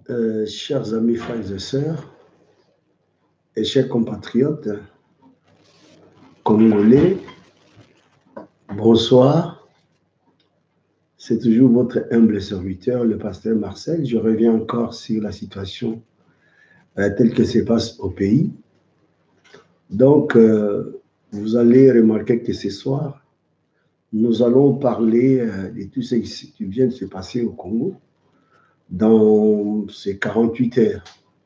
Chers amis, frères et sœurs, et chers compatriotes congolais, bonsoir. C'est toujours votre humble serviteur, le pasteur Marcel. Je reviens encore sur la situation telle que se passe au pays. Donc, vous allez remarquer que ce soir, nous allons parler de tout ce qui vient de se passer au Congo dans ces 48 heures.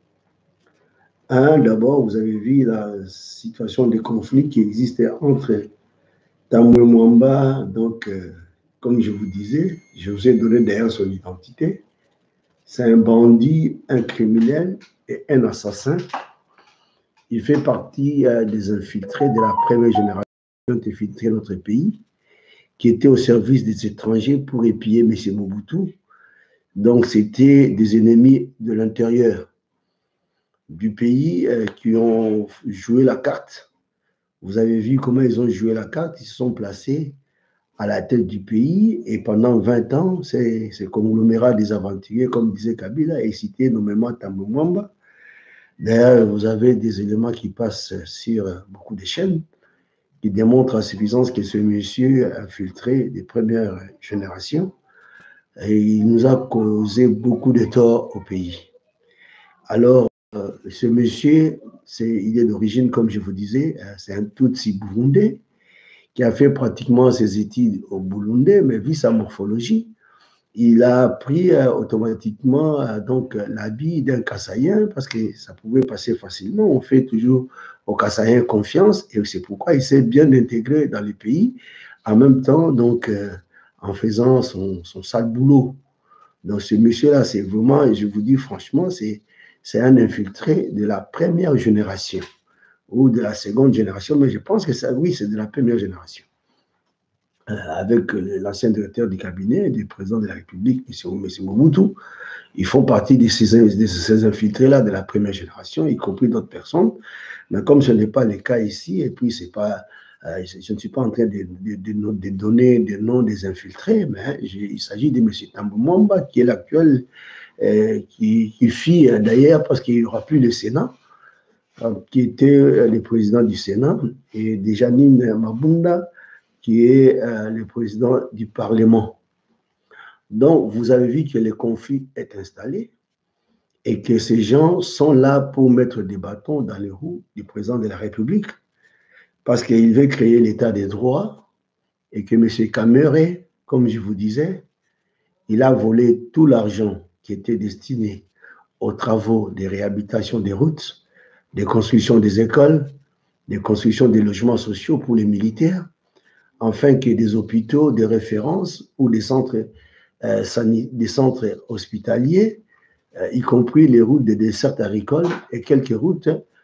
D'abord, vous avez vu la situation de conflit qui existait entre Tambwe Mwamba, donc, comme je vous disais, je vous ai donné d'ailleurs son identité. C'est un bandit, un criminel et un assassin. Il fait partie des infiltrés de la première génération qui ont infiltré notre pays, qui étaient au service des étrangers pour épier M. Mobutu. Donc, c'était des ennemis de l'intérieur du pays qui ont joué la carte. Vous avez vu comment ils ont joué la carte. Ils se sont placés à la tête du pays et pendant 20 ans, c'est conglomérat des aventuriers, comme disait Kabila, et cité nommément Tambwe Mwamba. D'ailleurs, vous avez des éléments qui passent sur beaucoup de chaînes qui démontrent à suffisance que ce monsieur infiltré des premières générations et il nous a causé beaucoup de tort au pays. Alors, ce monsieur, il est d'origine, comme je vous disais, c'est un Tutsi burundais qui a fait pratiquement ses études au Burundais, mais vu sa morphologie, il a pris automatiquement donc l'habit d'un Kassaïen parce que ça pouvait passer facilement. On fait toujours aux Kassaïens confiance et c'est pourquoi il s'est bien intégré dans le pays en même temps, donc en faisant son sale boulot. Donc ce monsieur-là, c'est vraiment, je vous dis franchement, c'est un infiltré de la première génération ou de la seconde génération, mais je pense que ça, oui, c'est de la première génération. Avec l'ancien directeur du cabinet du président de la République, M. Mobutu, ils font partie de ces infiltrés-là de la première génération, y compris d'autres personnes. Mais comme ce n'est pas le cas ici, et puis c'est pas, je ne suis pas en train de donner des noms des infiltrés, mais il s'agit de M. Tambwe Mwamba, qui est l'actuel, qui fit d'ailleurs, parce qu'il n'y aura plus le Sénat, qui était le président du Sénat, et de Janine Mabunda, qui est le président du Parlement. Donc, vous avez vu que le conflit est installé et que ces gens sont là pour mettre des bâtons dans les roues du président de la République parce qu'il veut créer l'état des droits et que M. Kamere, comme je vous disais, il a volé tout l'argent qui était destiné aux travaux de réhabilitation des routes, de construction des écoles, de construction des logements sociaux pour les militaires, afin que des hôpitaux de référence ou des centres hospitaliers, y compris les routes de dessert agricoles et quelques routes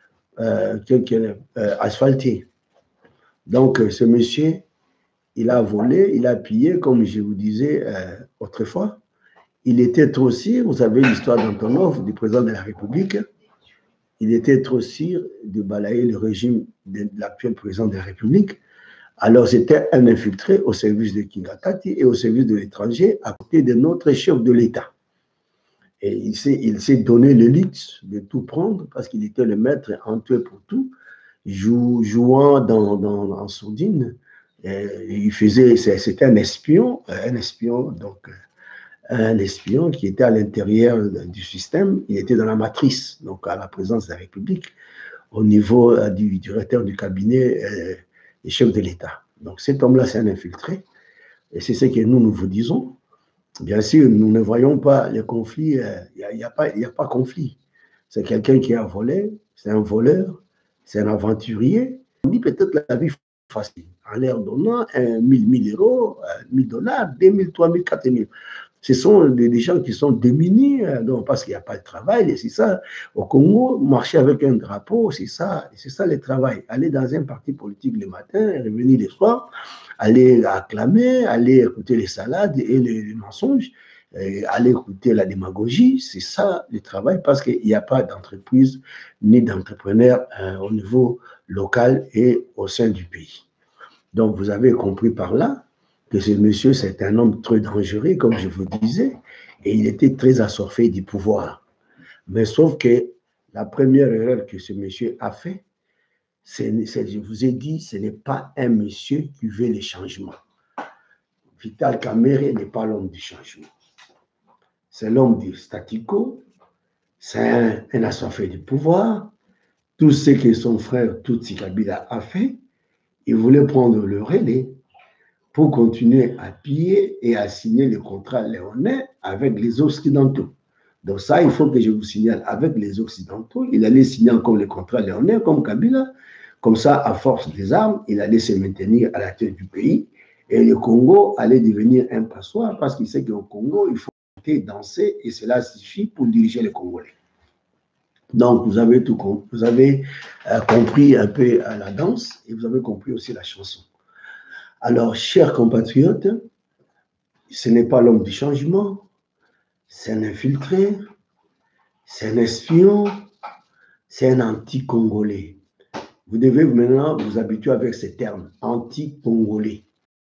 asphaltées. Donc, ce monsieur, il a volé, il a pillé, comme je vous disais autrefois. Il était trop sûr, vous savez l'histoire d'Antonov, du président de la République, il était trop sûr de balayer le régime de l'actuel président de la République. Alors, c'était un infiltré au service de Kingatati et au service de l'étranger à côté de notre chef de l'État. Et il s'est donné le luxe de tout prendre parce qu'il était le maître en tout et pour tout, jouant en sourdine. C'était un espion, donc un espion qui était à l'intérieur du système. Il était dans la matrice, donc à la présidence de la République, au niveau du directeur du cabinet et chef de l'État. Donc cet homme-là, c'est un infiltré, et c'est ce que nous vous disons. Bien sûr, nous ne voyons pas les conflits, il n'y a pas conflit. C'est quelqu'un qui a volé, c'est un voleur, c'est un aventurier. On dit peut-être la vie facile, en l'air donnant 1000 euros, 1000 dollars, 2000, 3000, 4000. Ce sont des gens qui sont démunis, donc, parce qu'il n'y a pas de travail, et c'est ça. Au Congo, marcher avec un drapeau, c'est ça le travail. Aller dans un parti politique le matin, revenir le soir, aller acclamer, aller écouter les salades et les mensonges, aller écouter la démagogie, c'est ça le travail, parce qu'il n'y a pas d'entreprise ni d'entrepreneur au niveau local et au sein du pays. Donc, vous avez compris par là que ce monsieur, c'est un homme très dangereux, comme je vous disais, et il était très assoiffé du pouvoir. Mais sauf que la première erreur que ce monsieur a fait, je vous ai dit, ce n'est pas un monsieur qui veut les changements. Vital Kamerhe n'est pas l'homme du changement. C'est l'homme du statu quo, c'est un assoiffé du pouvoir. Tout ce que son frère Tutsi Kabila a fait, il voulait prendre le relais pour continuer à piller et à signer le contrat léonais avec les Occidentaux. Donc ça, il faut que je vous signale, avec les Occidentaux, il allait signer encore le contrat léonais comme Kabila. Comme ça, à force des armes, il allait se maintenir à la tête du pays. Et le Congo allait devenir un passoire parce qu'il sait qu'au Congo, il faut danser et cela suffit pour diriger les Congolais. Donc, vous avez tout compris. Vous avez compris un peu la danse et vous avez compris aussi la chanson. Alors, chers compatriotes, ce n'est pas l'homme du changement, c'est un infiltré, c'est un espion, c'est un anti-congolais. Vous devez maintenant vous habituer avec ces termes, anti-congolais.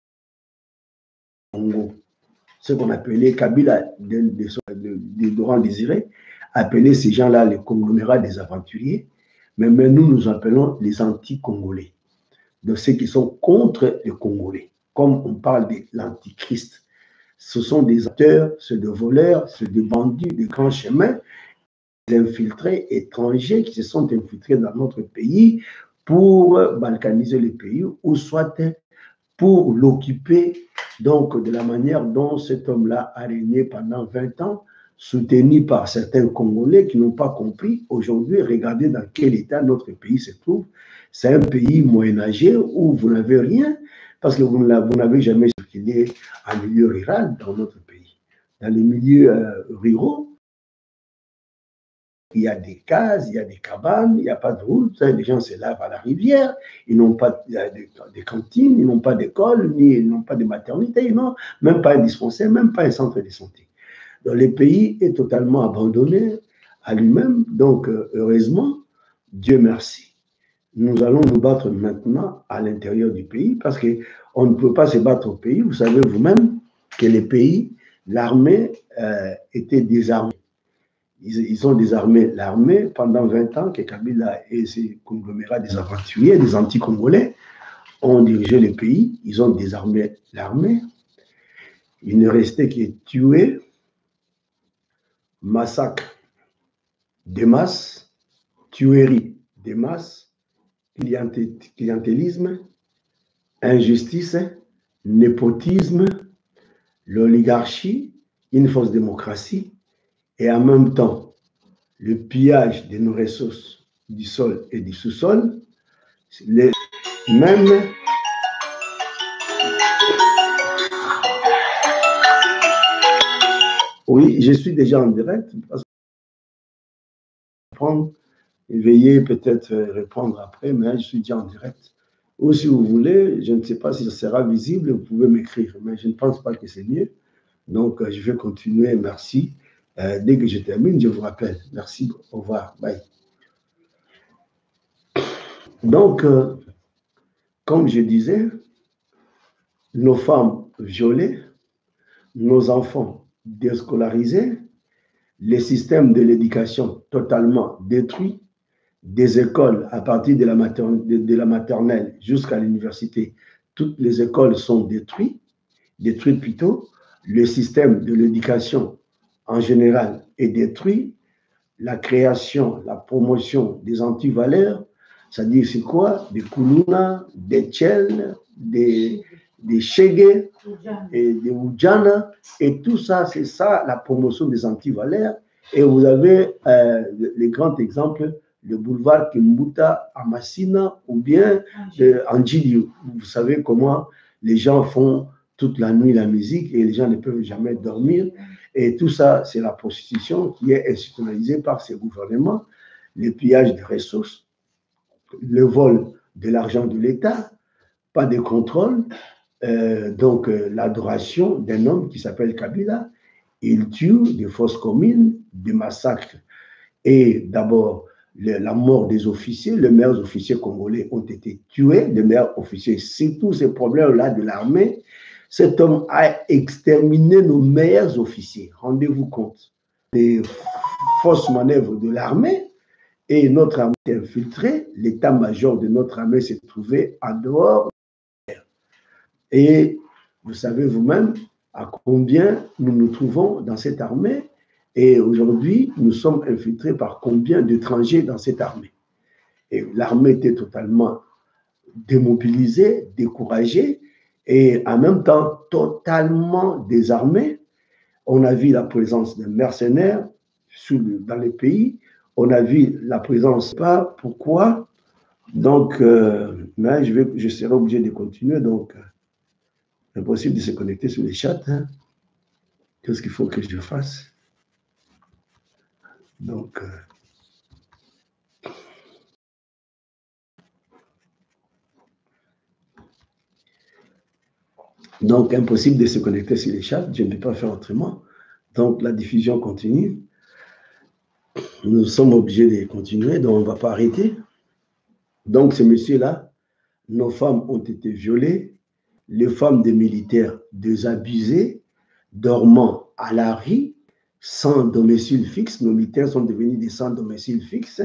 Congo. Ce qu'on appelait Kabila, de Laurent Désiré, appelait ces gens-là les conglomérats des aventuriers, mais nous appelons les anti-congolais, de ceux qui sont contre les Congolais. Comme on parle de l'antichrist, ce sont des acteurs, ceux de voleurs, ceux de bandits, de grands chemins, des infiltrés étrangers qui se sont infiltrés dans notre pays pour balkaniser le pays ou soit pour l'occuper donc de la manière dont cet homme-là a régné pendant 20 ans, soutenu par certains Congolais qui n'ont pas compris. Aujourd'hui, regardez dans quel état notre pays se trouve. C'est un pays moyenâgeux où vous n'avez rien parce que vous n'avez jamais circulé en milieu rural dans notre pays. Dans les milieux ruraux, il y a des cases, il y a des cabanes, il n'y a pas de route, les gens se lavent à la rivière, ils n'ont pas de cantine, ils n'ont pas d'école, ils n'ont pas de maternité, ils n'ont même pas un dispensaire, même pas un centre de santé. Donc le pays est totalement abandonné à lui-même, donc heureusement, Dieu merci, nous allons nous battre maintenant à l'intérieur du pays parce qu'on ne peut pas se battre au pays. Vous savez vous-même que les pays, l'armée était désarmée. Ils ont désarmé l'armée pendant 20 ans que Kabila et ses conglomérats des aventuriers, des anti-congolais, ont dirigé le pays. Ils ont désarmé l'armée. Il ne restait que tuer, massacre de masse, tuerie de masse, clientélisme, injustice, népotisme, l'oligarchie, une fausse démocratie, et en même temps, le pillage de nos ressources du sol et du sous-sol, même oui, je suis déjà en direct, parce que veuillez peut-être répondre après, mais je suis déjà en direct. Ou si vous voulez, je ne sais pas si ça sera visible, vous pouvez m'écrire, mais je ne pense pas que c'est mieux. Donc, je vais continuer, merci. Dès que je termine, je vous rappelle. Merci, au revoir, bye. Donc, comme je disais, nos femmes violées, nos enfants déscolarisés, les systèmes de l'éducation totalement détruits, des écoles à partir de la maternelle jusqu'à l'université, toutes les écoles sont détruites plutôt, le système de l'éducation en général est détruit, la création, la promotion des antivaleurs, c'est-à-dire c'est quoi? Des Kuluna, des Tchel, des Chege, et des Oudjana, et tout ça, c'est ça la promotion des antivaleurs. Et vous avez les grands exemples, le boulevard Kimbuta à Massina ou bien Anjiliu. Vous savez comment les gens font toute la nuit la musique et les gens ne peuvent jamais dormir. Et tout ça, c'est la prostitution qui est institutionnalisée par ces gouvernements, le pillage des ressources, le vol de l'argent de l'État, pas de contrôle, donc l'adoration d'un homme qui s'appelle Kabila. Il tue des fosses communes, des massacres. Et d'abord, la mort des officiers, les meilleurs officiers congolais ont été tués, les meilleurs officiers, c'est tous ces problèmes-là de l'armée. Cet homme a exterminé nos meilleurs officiers, rendez-vous compte. Des fausse manœuvre de l'armée et notre armée est infiltrée. L'état-major de notre armée s'est trouvé en dehors. Et vous savez vous-même à combien nous nous trouvons dans cette armée. Et aujourd'hui, nous sommes infiltrés par combien d'étrangers dans cette armée. Et l'armée était totalement démobilisée, découragée et en même temps totalement désarmée. On a vu la présence de mercenaires dans les pays. On a vu la présence, pas pourquoi. Donc, là, je serai obligé de continuer. Donc, impossible de se connecter sur les chats. Hein. Qu'est-ce qu'il faut que je fasse? Donc, impossible de se connecter sur les chats. Je ne peux pas faire autrement. Donc, la diffusion continue. Nous sommes obligés de continuer, donc on ne va pas arrêter. Donc, ce monsieur-là, nos femmes ont été violées, les femmes des militaires désabusées, dormant à la rue, sans domicile fixe. Nos militaires sont devenus des sans domicile fixe.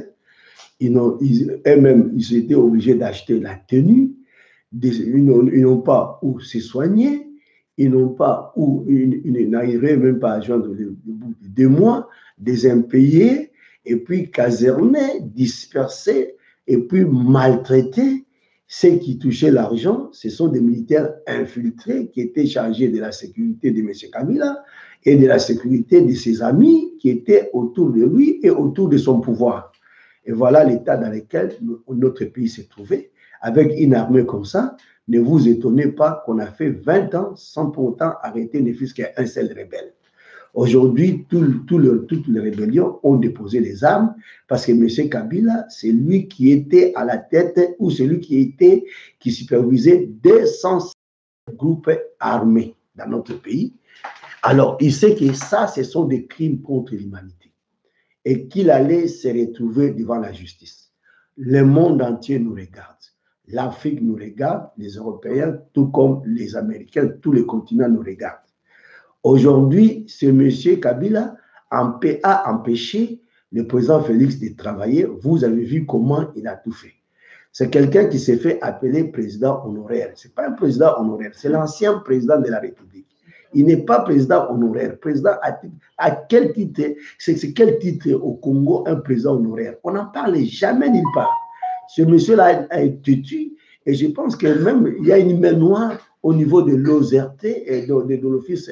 Eux-mêmes, ils étaient obligés d'acheter la tenue. Ils n'ont pas où se soigner. Ils n'ont pas où, ils n'arriveraient même pas à joindre le bout de 2 mois, des impayés, et puis casernés, dispersés, et puis maltraités. Ceux qui touchaient l'argent, ce sont des militaires infiltrés qui étaient chargés de la sécurité de M. Kabila et de la sécurité de ses amis qui étaient autour de lui et autour de son pouvoir. Et voilà l'état dans lequel notre pays s'est trouvé. Avec une armée comme ça, ne vous étonnez pas qu'on a fait 20 ans sans pour autant arrêter ne fût-ce qu'un seul rebelle. Aujourd'hui, toutes les rébellions ont déposé les armes parce que M. Kabila, c'est lui qui était à la tête ou c'est lui qui supervisait 200 groupes armés dans notre pays. Alors, il sait que ça, ce sont des crimes contre l'humanité et qu'il allait se retrouver devant la justice. Le monde entier nous regarde. L'Afrique nous regarde, les Européens, tout comme les Américains, tous les continents nous regardent. Aujourd'hui, ce monsieur Kabila a empêché le président Félix de travailler. Vous avez vu comment il a tout fait. C'est quelqu'un qui s'est fait appeler président honoraire. Ce n'est pas un président honoraire, c'est l'ancien président de la République. Il n'est pas président honoraire. Président à quel titre? C'est quel titre au Congo un président honoraire? On n'en parle jamais nulle part. Ce monsieur-là a été tué et je pense que même il y a une main noire au niveau de l'OZRT et de l'office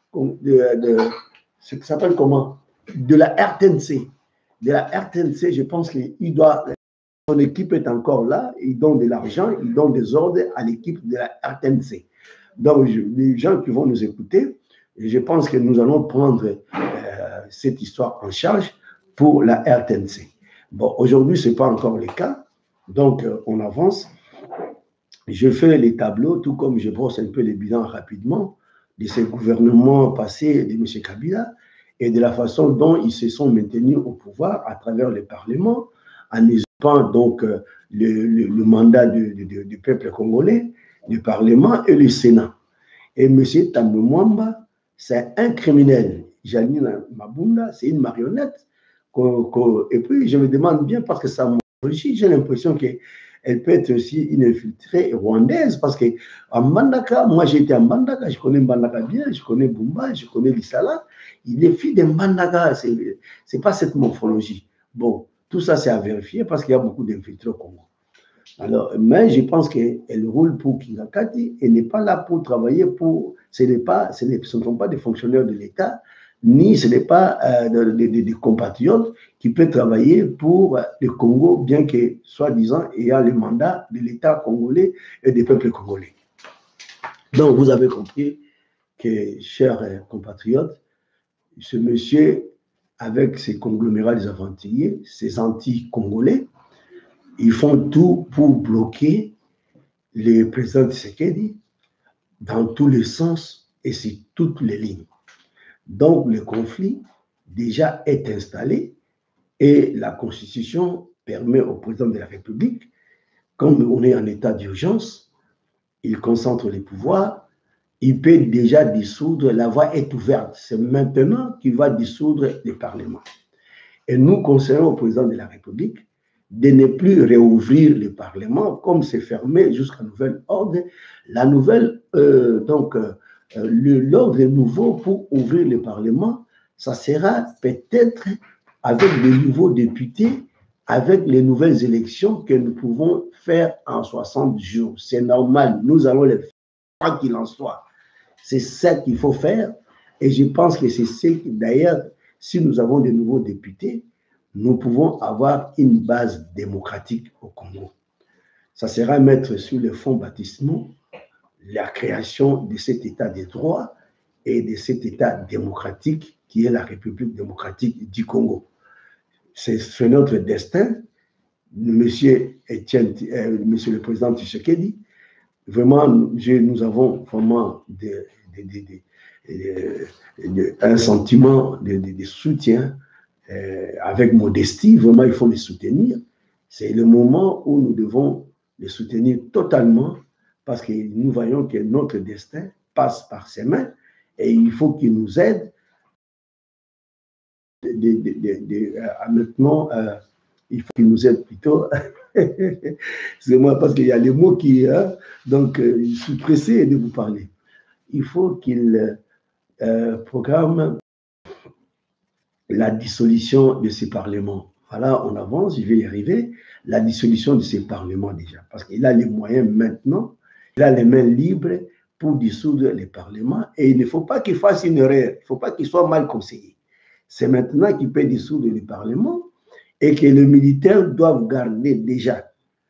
ce qui s'appelle comment? De la RTNC. De la RTNC, je pense qu'il doit. Son équipe est encore là, ils donnent de l'argent, ils donnent des ordres à l'équipe de la RTNC. Donc, les gens qui vont nous écouter, je pense que nous allons prendre cette histoire en charge pour la RTNC. Bon, aujourd'hui, ce n'est pas encore le cas, donc on avance. Je fais les tableaux, tout comme je brosse un peu les bilans rapidement de ces gouvernements passés de M. Kabila et de la façon dont ils se sont maintenus au pouvoir à travers le Parlement, en usurpant donc le mandat du peuple congolais, du Parlement et le Sénat. Et M. Tambwe Mwamba, c'est un criminel. Janine Mabunda, c'est une marionnette. Et puis, je me demande bien, parce que ça m'a j'ai l'impression que elle peut être aussi une infiltrée rwandaise parce qu'en Mbandaka, moi j'ai été en Mbandaka, je connais Mbandaka bien, je connais Bumba, je connais Lissala. Les filles de Mbandaka, ce n'est pas cette morphologie. Bon, tout ça c'est à vérifier parce qu'il y a beaucoup d'infiltrés au Congo. Alors, mais je pense qu'elle roule pour Kingakati, elle n'est pas là pour travailler pour. Ce ne sont pas des fonctionnaires de l'État, ni ce n'est pas des compatriotes qui peuvent travailler pour le Congo, bien que, soi-disant, ayant le mandat de l'État congolais et des peuples congolais. Donc, vous avez compris que, chers compatriotes, ce monsieur, avec ses conglomérats des aventuriers, ses anti-congolais, ils font tout pour bloquer le président Tshisekedi dans tous les sens et sur toutes les lignes. Donc, le conflit déjà est installé et la Constitution permet au président de la République, comme on est en état d'urgence, il concentre les pouvoirs, il peut déjà dissoudre, la voie est ouverte. C'est maintenant qu'il va dissoudre le Parlement. Et nous conseillons au président de la République de ne plus réouvrir le Parlement comme c'est fermé jusqu'à nouvel ordre. La nouvelle, l'ordre nouveau pour ouvrir le Parlement, ça sera peut-être avec de nouveaux députés, avec les nouvelles élections que nous pouvons faire en 60 jours. C'est normal, nous allons les faire, quoi qu'il en soit. C'est ça qu'il faut faire. Et je pense que c'est ce qui, d'ailleurs, si nous avons de nouveaux députés, nous pouvons avoir une base démocratique au Congo. Ça sera mettre sur le fonds baptismaux la création de cet état de droit et de cet état démocratique qui est la République démocratique du Congo. C'est notre destin. Monsieur le président Tshisekedi, vraiment, nous avons vraiment un sentiment de soutien avec modestie. Vraiment, il faut les soutenir. C'est le moment où nous devons les soutenir totalement parce que nous voyons que notre destin passe par ses mains et il faut qu'ils nous aident maintenant. Il faut qu'ils nous aident plutôt. Excusez-moi, parce qu'il y a les mots qui... donc, je suis pressé de vous parler. Il faut qu'ils programment la dissolution de ces parlements. Voilà, on avance, je vais y arriver. La dissolution de ces parlements déjà. Parce qu'il a les moyens maintenant, il a les mains libres pour dissoudre les parlements. Et il ne faut pas qu'il fasse une erreur. Il ne faut pas qu'il soit mal conseillé. C'est maintenant qu'il peut dissoudre les parlements et que les militaires doivent garder déjà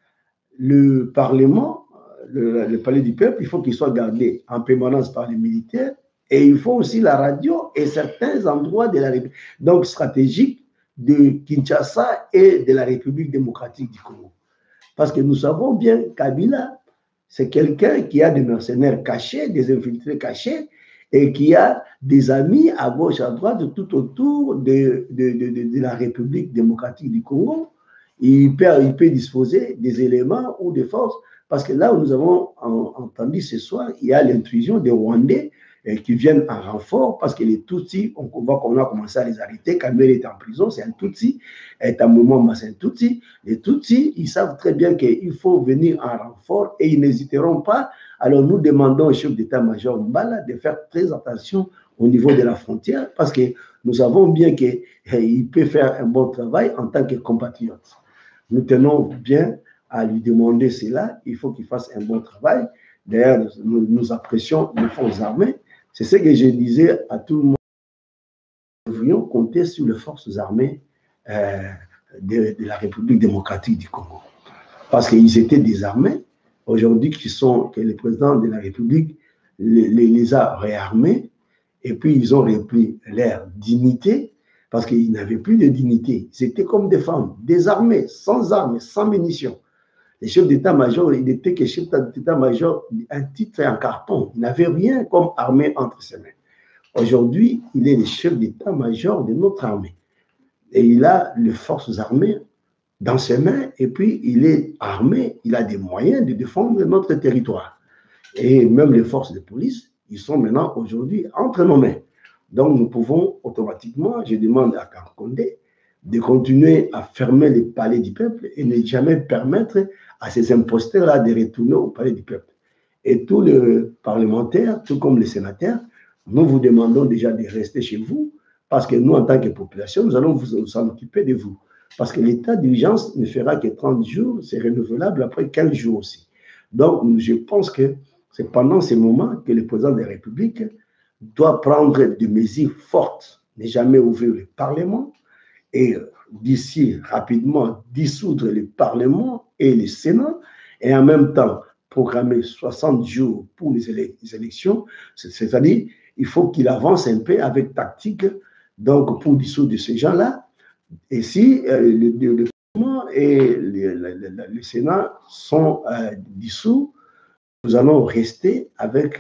le Parlement, le palais du peuple, il faut qu'il soit gardé en permanence par les militaires et il faut aussi la radio et certains endroits de la République, donc stratégiques de Kinshasa et de la République démocratique du Congo. Parce que nous savons bien Kabila, c'est quelqu'un qui a des mercenaires cachés, des infiltrés cachés, et qui a des amis à gauche, à droite, tout autour de la République démocratique du Congo. Il peut disposer des éléments ou des forces, parce que là où nous avons entendu ce soir, il y a l'intrusion des Rwandais qui viennent en renfort, parce que les Tutsis, on voit qu'on a commencé à les arrêter. Kamel est en prison, c'est un Tutsi, est un moment, c'est un Tutsi. Les Tutsis, ils savent très bien qu'il faut venir en renfort et ils n'hésiteront pas. Alors nous demandons au chef d'état-major Mbala de faire très attention au niveau de la frontière parce que nous savons bien qu'il peut faire un bon travail en tant que compatriote. Nous tenons bien à lui demander cela. Il faut qu'il fasse un bon travail. D'ailleurs, nous apprécions les forces armées. C'est ce que je disais à tout le monde. Nous devrions compter sur les forces armées de la République démocratique du Congo. Parce qu'ils étaient désarmés. Aujourd'hui, que le président de la République les a réarmés et puis ils ont repris leur dignité parce qu'ils n'avaient plus de dignité. C'était comme des femmes, désarmées, sans armes, sans munitions. Le chef d'état-major, il était que chef d'état-major, un titre et un carton. Il n'avait rien comme armée entre ses mains. Aujourd'hui, il est le chef d'état-major de notre armée. Et il a les forces armées dans ses mains, et puis il est armé, il a des moyens de défendre notre territoire. Et même les forces de police, ils sont maintenant aujourd'hui entre nos mains. Donc nous pouvons automatiquement, je demande à Kankonde de continuer à fermer les palais du peuple et ne jamais permettre à ces imposteurs-là de retourner au palais du peuple. Et tous les parlementaires, tout comme les sénateurs, nous vous demandons déjà de rester chez vous, parce que nous, en tant que population, nous allons vous en occuper de vous. Parce que l'état d'urgence ne fera que 30 jours, c'est renouvelable après 15 jours aussi. Donc, je pense que c'est pendant ces moments que le président de la République doit prendre des mesures fortes, ne jamais ouvrir le Parlement et d'ici rapidement dissoudre le Parlement et le Sénat et en même temps programmer 60 jours pour les élections, c'est-à-dire il faut qu'il avance un peu avec tactique donc pour dissoudre ces gens-là. Et si le Parlement et le Sénat sont dissous, nous allons rester avec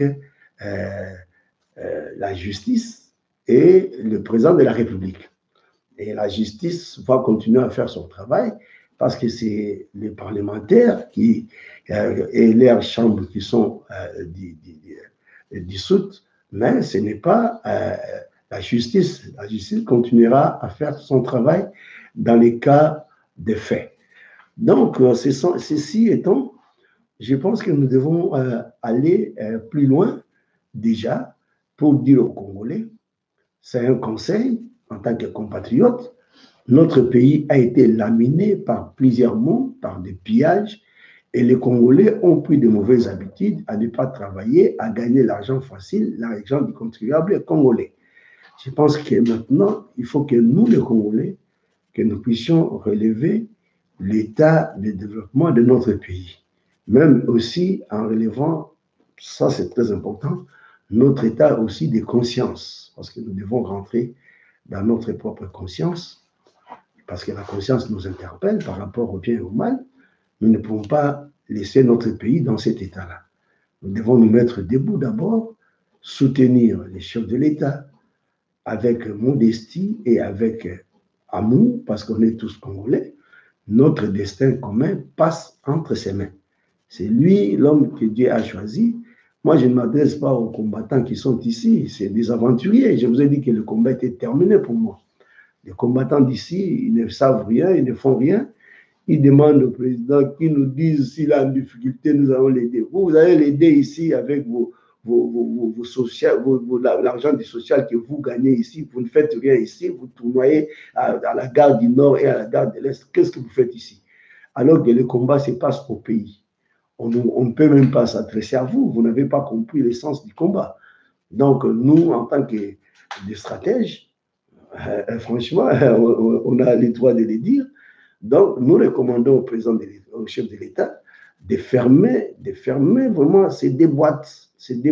la justice et le président de la République. Et la justice va continuer à faire son travail parce que c'est les parlementaires et leurs chambres qui sont dissoutes, mais ce n'est pas La justice continuera à faire son travail dans les cas de faits. Donc, ceci étant, je pense que nous devons aller plus loin déjà pour dire aux Congolais, c'est un conseil en tant que compatriote, notre pays a été laminé par plusieurs mots, par des pillages, et les Congolais ont pris de mauvaises habitudes à ne pas travailler, à gagner l'argent facile, l'argent du contribuable congolais. Je pense que maintenant, il faut que nous, les Congolais, que nous puissions relever l'état de développement de notre pays. Même aussi en relevant, ça c'est très important, notre état aussi de conscience, parce que nous devons rentrer dans notre propre conscience, parce que la conscience nous interpelle par rapport au bien et au mal. Nous ne pouvons pas laisser notre pays dans cet état-là. Nous devons nous mettre debout d'abord, soutenir les chefs de l'État avec modestie et avec amour, parce qu'on est tous Congolais. Notre destin commun passe entre ses mains. C'est lui, l'homme que Dieu a choisi. Moi, je ne m'adresse pas aux combattants qui sont ici, c'est des aventuriers. Je vous ai dit que le combat était terminé pour moi. Les combattants d'ici, ils ne savent rien, ils ne font rien. Ils demandent au président qui nous dise s'il a une difficulté, nous allons l'aider. Vous allez l'aider ici avec l'argent du social que vous gagnez ici. Vous ne faites rien ici, vous tournoyez à la gare du Nord et à la gare de l'Est. Qu'est-ce que vous faites ici? Alors que le combat se passe au pays. On ne peut même pas s'adresser à vous. Vous n'avez pas compris l'essence du combat. Donc, nous, en tant que stratèges, franchement, on a le droit de le dire. Donc, nous recommandons au président, au chef de l'État, de fermer vraiment ces deux boîtes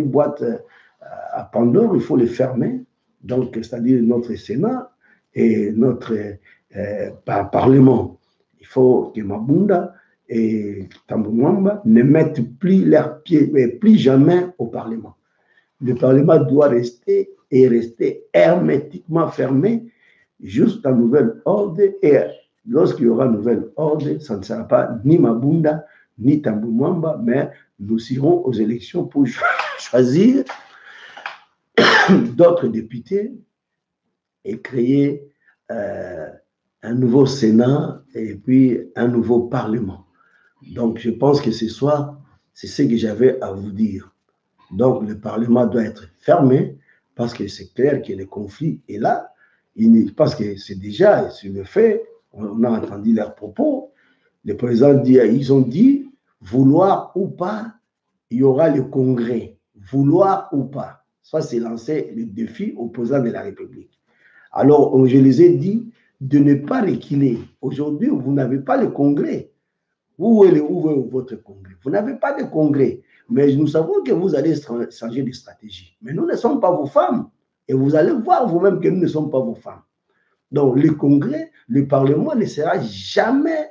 à Pandore, il faut les fermer. Donc, c'est-à-dire notre Sénat et notre Parlement. Il faut que Mabunda et Tambou Mwamba ne mettent plus leurs pieds, mais plus jamais au Parlement. Le Parlement doit rester hermétiquement fermé jusqu'à nouvel ordre, et lorsqu'il y aura nouvel ordre, ça ne sera pas ni Mabunda, ni Tambou Mwamba, mais nous irons aux élections pour choisir d'autres députés et créer un nouveau Sénat et puis un nouveau Parlement. Donc, je pense que ce soir, c'est ce que j'avais à vous dire. Donc, le Parlement doit être fermé parce que c'est clair que le conflit est là. Parce que c'est déjà sur le fait, on a entendu leurs propos. Le président dit, ils ont dit, vouloir ou pas, il y aura le congrès. Vouloir ou pas. Ça, c'est lancé le défi au président de la République. Alors, je les ai dit de ne pas reculer. Aujourd'hui, vous n'avez pas le congrès. Où est votre congrès? Vous n'avez pas de congrès. Mais nous savons que vous allez changer de stratégie. Mais nous ne sommes pas vos femmes. Et vous allez voir vous-même que nous ne sommes pas vos femmes. Donc, le congrès, le Parlement ne sera jamais...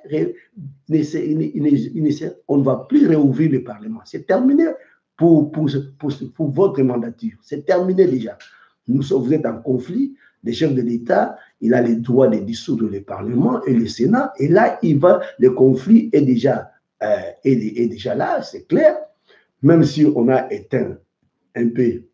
on ne va plus réouvrir le Parlement. C'est terminé pour votre mandature. C'est terminé déjà. Vous êtes en conflit. Le chef de l'État, il a le droit de dissoudre le Parlement et le Sénat. Et là, le conflit est déjà là, c'est clair. Même si on a éteint un peu,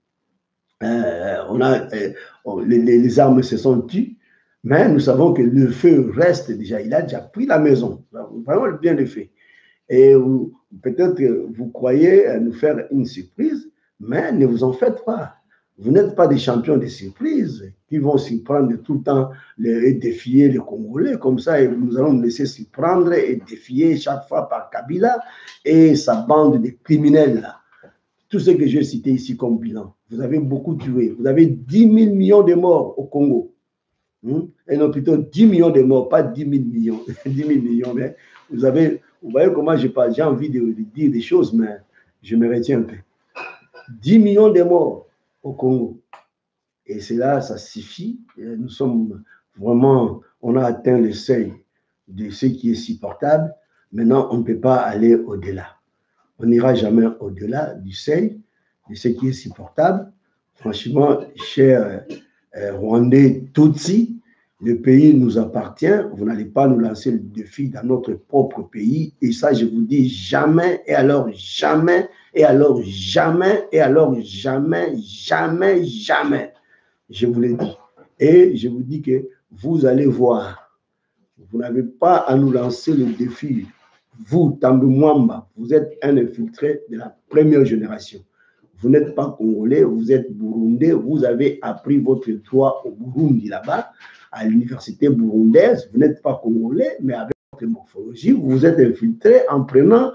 les armes se sont tues, mais nous savons que le feu reste déjà. Il a déjà pris la maison. Vraiment bien le fait. Et peut-être que vous croyez nous faire une surprise, mais ne vous en faites pas. Vous n'êtes pas des champions de surprise qui vont s'y prendre tout le temps et défier les Congolais comme ça, et nous allons nous laisser s'y prendre et défier chaque fois par Kabila et sa bande de criminels là. Tout ce que j'ai cité ici comme bilan, vous avez beaucoup tué. Vous avez 10 000 millions de morts au Congo. Et non, plutôt 10 millions de morts, pas 10 000 millions. 10 000 millions, mais vous voyez comment j'ai envie de dire des choses, mais je me retiens un peu. 10 millions de morts au Congo. Et c'est là, ça suffit. Nous sommes vraiment, on a atteint le seuil de ce qui est supportable. Maintenant, on ne peut pas aller au-delà. On n'ira jamais au-delà du seuil de ce qui est supportable. Franchement, cher Rwandais Tutsi, le pays nous appartient. Vous n'allez pas nous lancer le défi dans notre propre pays. Et ça, je vous dis jamais, et alors jamais, et alors jamais, et alors jamais, jamais, jamais. Je vous l'ai dit. Et je vous dis que vous allez voir. Vous n'avez pas à nous lancer le défi. Vous, Tambou Mwamba, vous êtes un infiltré de la première génération. Vous n'êtes pas congolais, vous êtes burundais. Vous avez appris votre droit au Burundi là-bas, à l'université burundaise. Vous n'êtes pas congolais, mais avec votre morphologie, vous vous êtes infiltré en prenant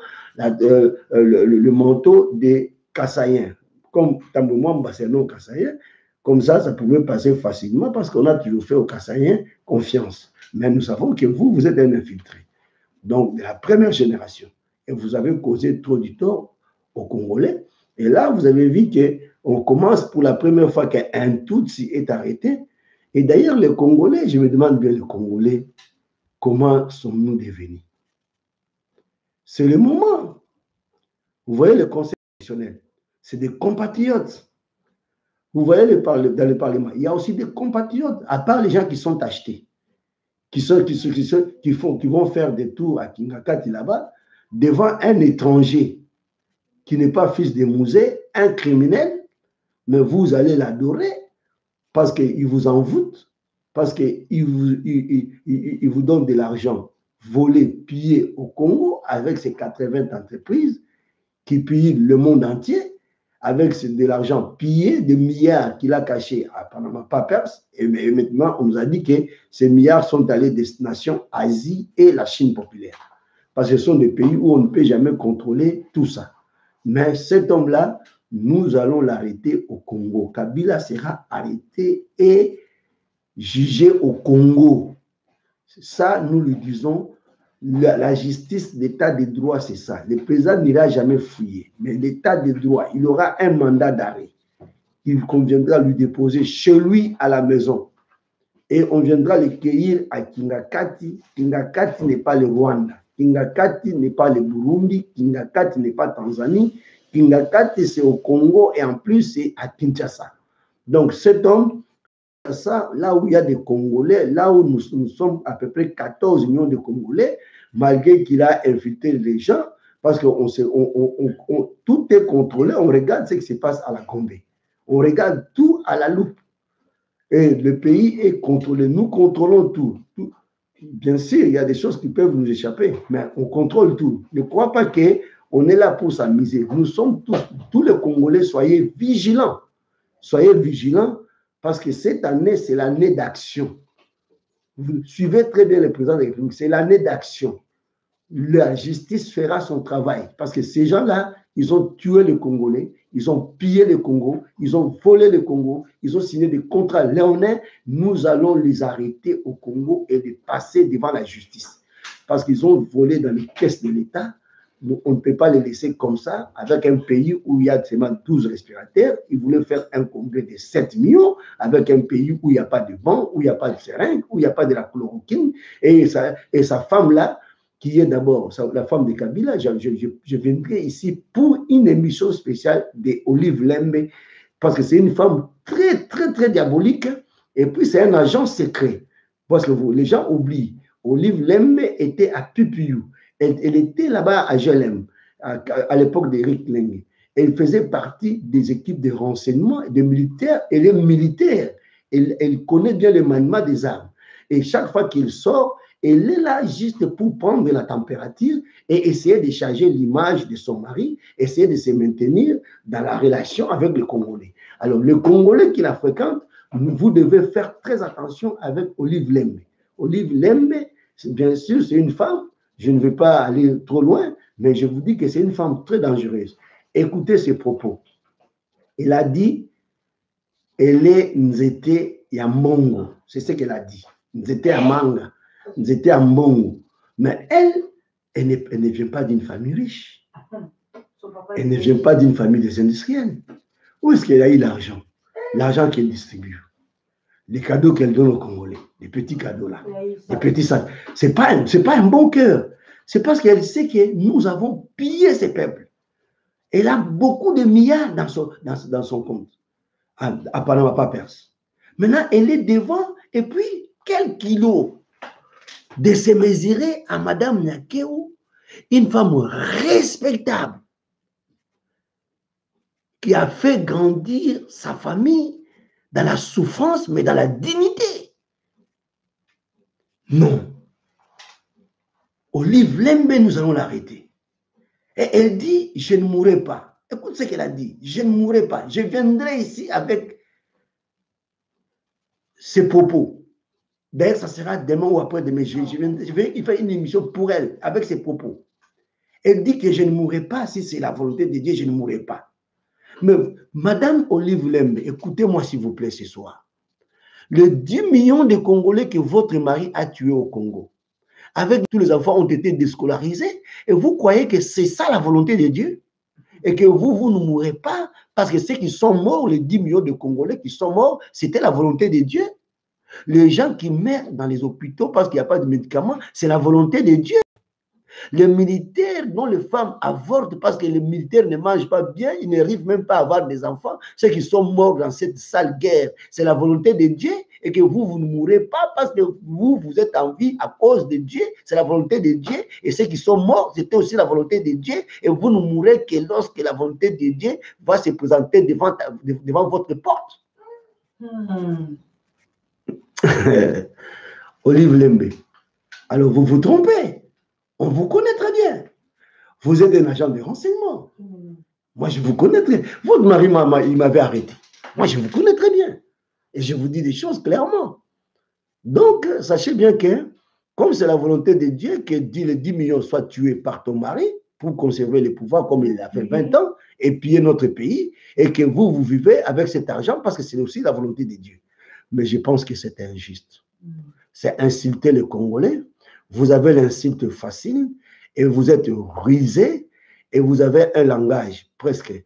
le manteau des Kassaïens. Comme Tambou Mwamba, c'est un nom Kassaïen. Comme ça pouvait passer facilement parce qu'on a toujours fait aux Kassaïens confiance. Mais nous savons que vous, vous êtes un infiltré. Donc, de la première génération. Et vous avez causé trop du tort aux Congolais. Et là, vous avez vu qu'on commence pour la première fois qu'un Tutsi est arrêté. Et d'ailleurs, les Congolais, je me demande bien les Congolais, comment sommes-nous devenus? C'est le moment. Vous voyez le Conseil constitutionnel, c'est des compatriotes. Vous voyez dans le Parlement, il y a aussi des compatriotes, à part les gens qui sont achetés, qui vont faire des tours à Kingakati là-bas, devant un étranger qui n'est pas fils de Mouzé, un criminel, mais vous allez l'adorer parce qu'il vous envoûte, parce qu'il vous donne de l'argent volé, pillé au Congo avec ses 80 entreprises qui pillent le monde entier, avec de l'argent pillé, des milliards qu'il a cachés à Panama Papers. Et maintenant, on nous a dit que ces milliards sont allés destination Asie et la Chine populaire. Parce que ce sont des pays où on ne peut jamais contrôler tout ça. Mais cet homme-là, nous allons l'arrêter au Congo. Kabila sera arrêté et jugé au Congo. Ça, nous lui disons, la justice, l'état de droit, c'est ça. Le président n'ira jamais fouiller. Mais l'état de droit, il aura un mandat d'arrêt. Il conviendra lui déposer chez lui à la maison. Et on viendra le cueillir à Kingakati. Kingakati n'est pas le Rwanda. Kingakati n'est pas le Burundi. Kingakati n'est pas Tanzanie. Kingakati, c'est au Congo et en plus, c'est à Kinshasa. Donc, cet homme, ça, là où il y a des Congolais, là où nous sommes à peu près 14 millions de Congolais, malgré qu'il a infiltré les gens, parce que tout est contrôlé, on regarde ce qui se passe à la Gombe. On regarde tout à la loupe. Et le pays est contrôlé. Nous contrôlons tout. Bien sûr, il y a des choses qui peuvent nous échapper, mais on contrôle tout. Ne crois pas qu'on est là pour s'amuser. Nous sommes tous les Congolais, soyez vigilants. Soyez vigilants. Parce que cette année, c'est l'année d'action. Vous suivez très bien le président de la République, c'est l'année d'action. La justice fera son travail. Parce que ces gens-là, ils ont tué les Congolais, ils ont pillé le Congo, ils ont volé le Congo, ils ont signé des contrats léonins. Nous allons les arrêter au Congo et les passer devant la justice. Parce qu'ils ont volé dans les caisses de l'État. On ne peut pas les laisser comme ça, avec un pays où il y a seulement 12 respirateurs. Ils voulaient faire un congrès de 7 millions, avec un pays où il n'y a pas de vent, où il n'y a pas de seringue, où il n'y a pas de la chloroquine. Et sa femme-là, qui est d'abord la femme de Kabila, je viendrai ici pour une émission spéciale d'Olive Lembe, parce que c'est une femme très, très, très diabolique, et puis c'est un agent secret. Parce que les gens oublient, Olive Lembe était à Pupuyou. Elle était là-bas à Jelem, à l'époque d'Éric Lengue. Elle faisait partie des équipes de renseignement et des militaires. Elle est militaire. Elle connaît bien le maniement des armes. Et chaque fois qu'il sort, elle est là juste pour prendre la température et essayer de changer l'image de son mari, essayer de se maintenir dans la relation avec le Congolais. Alors, le Congolais qui la fréquente, vous devez faire très attention avec Olive Lembe. Olive Lembe, bien sûr, c'est une femme. Je ne vais pas aller trop loin, mais je vous dis que c'est une femme très dangereuse. Écoutez ses propos. Elle a dit, elle est Nzete Yambongo. C'est ce qu'elle a dit. Nzete Yamanga. Nzete Yambongo. Mais elle ne vient pas d'une famille riche. Elle ne vient pas d'une famille des industriels. Où est-ce qu'elle a eu l'argent? L'argent qu'elle distribue. Les cadeaux qu'elle donne aux Congolais, les petits cadeaux là, les petits sacs. C'est pas un bon cœur. C'est parce qu'elle sait que nous avons pillé ces peuples. Elle a beaucoup de milliards dans son compte, à Panama Papers. Maintenant, elle est devant, et puis, quel kilo de se mesurer à Madame Nyakeou, une femme respectable, qui a fait grandir sa famille dans la souffrance, mais dans la dignité. Non. Olive Lembe, nous allons l'arrêter. Et elle dit, je ne mourrai pas. Écoute ce qu'elle a dit, je ne mourrai pas. Je viendrai ici avec ses propos. D'ailleurs, ça sera demain ou après-demain. Je vais faire une émission pour elle, avec ses propos. Elle dit que je ne mourrai pas, si c'est la volonté de Dieu, je ne mourrai pas. Mais Madame Olive Lembe, écoutez-moi s'il vous plaît ce soir. Les 10 millions de Congolais que votre mari a tués au Congo, avec tous les enfants ont été déscolarisés, et vous croyez que c'est ça la volonté de Dieu? Et que vous ne mourrez pas, parce que ceux qui sont morts, les 10 millions de Congolais qui sont morts, c'était la volonté de Dieu. Les gens qui meurent dans les hôpitaux parce qu'il n'y a pas de médicaments, c'est la volonté de Dieu. Les militaires dont les femmes avortent parce que les militaires ne mangent pas bien, ils n'arrivent même pas à avoir des enfants, ceux qui sont morts dans cette sale guerre, c'est la volonté de Dieu, et que vous ne mourrez pas parce que vous êtes en vie à cause de Dieu, c'est la volonté de Dieu, et ceux qui sont morts, c'était aussi la volonté de Dieu, et vous ne mourrez que lorsque la volonté de Dieu va se présenter devant votre porte. Olive Lembe, alors vous vous trompez. On vous connaît très bien. Vous êtes un agent de renseignement. Moi, je vous connais très bien. Votre mari, il m'avait arrêté. Moi, je vous connais très bien. Et je vous dis des choses clairement. Donc, sachez bien que, comme c'est la volonté de Dieu que les 10 millions soient tués par ton mari pour conserver le pouvoir comme il a fait 20 ans et piller notre pays, et que vous vivez avec cet argent parce que c'est aussi la volonté de Dieu. Mais je pense que c'est injuste. C'est insulter les Congolais. Vous avez l'insulte facile et vous êtes rusé et vous avez un langage presque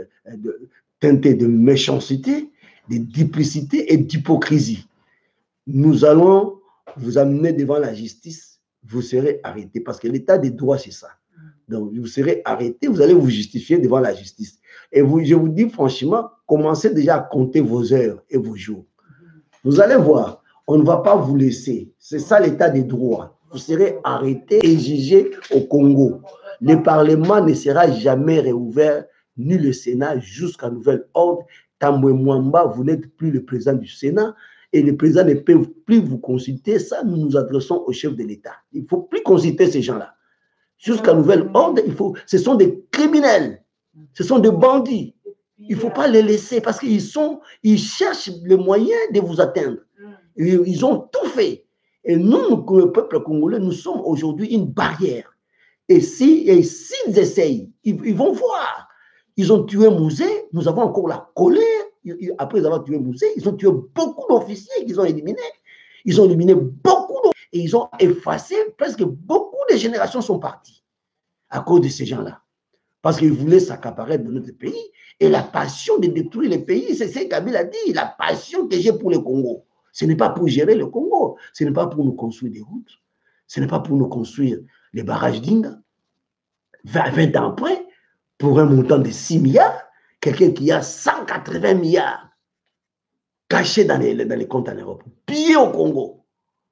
teinté de méchanceté, de duplicité et d'hypocrisie. Nous allons vous amener devant la justice, vous serez arrêté parce que l'état des droits, c'est ça. Donc, vous serez arrêté, vous allez vous justifier devant la justice. Et je vous dis franchement, commencez déjà à compter vos heures et vos jours. Vous allez voir, on ne va pas vous laisser. C'est ça l'état des droits. Vous serez arrêté et jugé au Congo. Le Parlement ne sera jamais réouvert, ni le Sénat, jusqu'à nouvel ordre. Tambwe Mwamba, vous n'êtes plus le président du Sénat et le président ne peut plus vous consulter. Ça, nous nous adressons au chef de l'État. Il ne faut plus consulter ces gens-là. Jusqu'à nouvel ordre, ce sont des criminels. Ce sont des bandits. Il ne faut pas les laisser parce qu'ils cherchent les moyens de vous atteindre. Ils ont tout fait. Et nous, le peuple congolais, nous sommes aujourd'hui une barrière. Et s'ils essayent, ils vont voir. Ils ont tué Mouzé, nous avons encore la colère. Après avoir tué Mouzé, ils ont tué beaucoup d'officiers qu'ils ont éliminés. Ils ont éliminé beaucoup d'officiers et ils ont effacé presque beaucoup de générations sont parties à cause de ces gens-là. Parce qu'ils voulaient s'accaparer de notre pays. Et la passion de détruire le pays, c'est ce qu'Abel a dit, la passion que j'ai pour le Congo. Ce n'est pas pour gérer le Congo, ce n'est pas pour nous construire des routes, ce n'est pas pour nous construire les barrages d'Inga. 20 ans après, pour un montant de 6 milliards, quelqu'un qui a 180 milliards cachés dans les comptes en Europe, pillés au Congo.